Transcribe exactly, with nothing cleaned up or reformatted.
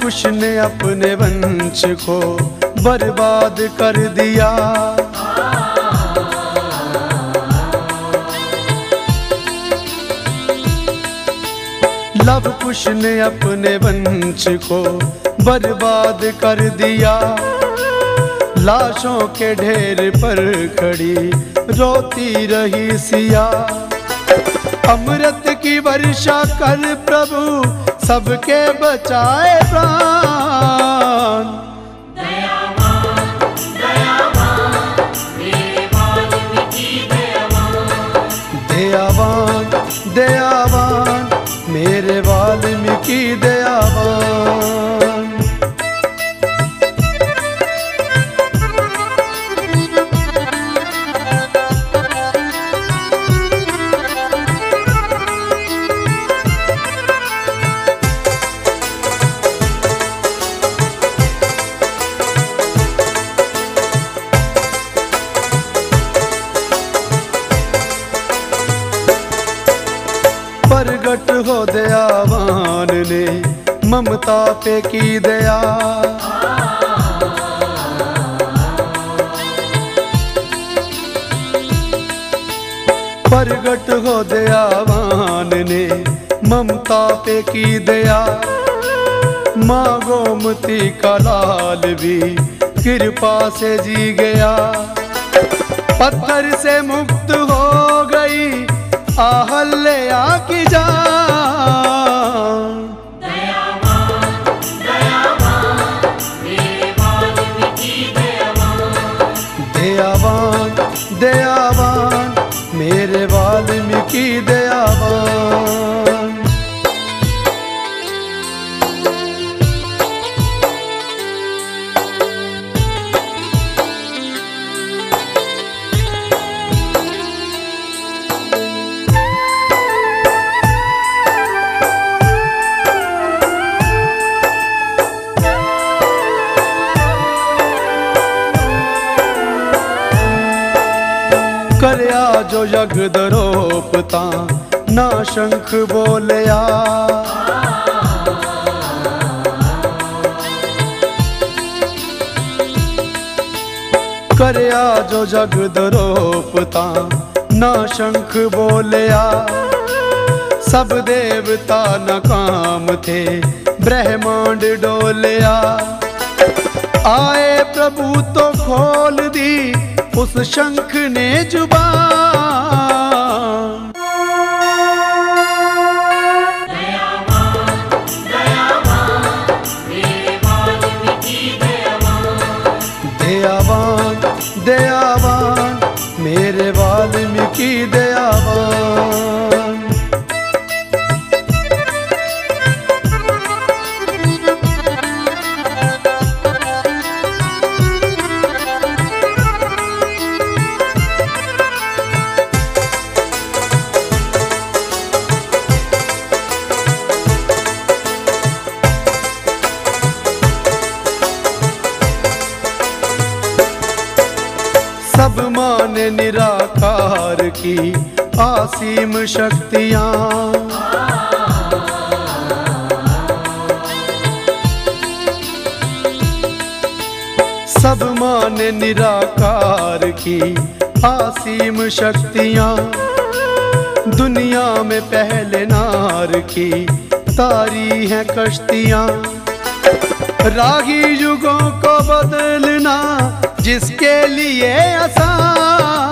कुश ने अपने वंश को बर्बाद कर दिया। लव कुश ने अपने वंश को बर्बाद कर दिया। लाशों के ढेर पर खड़ी रोती रही सिया। अमृत की वर्षा कर प्रभु सबके बचाए प्राण। दयावान दयावान मेरे वाल्मीकि दयावान। दयावान दयावान मेरे वाल्मीकि दयावान। प्रगट हो दयावान ने ममता पे की दया। प्रगट हो दयावान ने ममता पे की दया। माँ गोमती का लाल भी कृपा से जी गया। पत्थर से मुक्त हो गई आहल्या की जान। दयावान दयावान मेरे वाल्मीकि दयावान। दयावान दयावान मेरे वाल्मीकि दयावान। करया जो यज्ञ दरोपता ना शंख बोलिया। करया जो यज्ञ दरोपता ना शंख बोलिया। सब देवता नकाम थे ब्रह्मांड डोलिया। आए प्रभु तो खोल दी उस शंख ने जुबान। दयावान दयावान मेरे वाल्मीकि दयावान। दयावान दयावान मेरे वाल्मीकि दयावान। सब माने निराकार की असीम शक्तियाँ। सब माने निराकार की असीम शक्तियाँ। दुनिया में पहले नार की तारी हैं कश्तियाँ। रागी युगों को बदलना जिसके लिए आसान।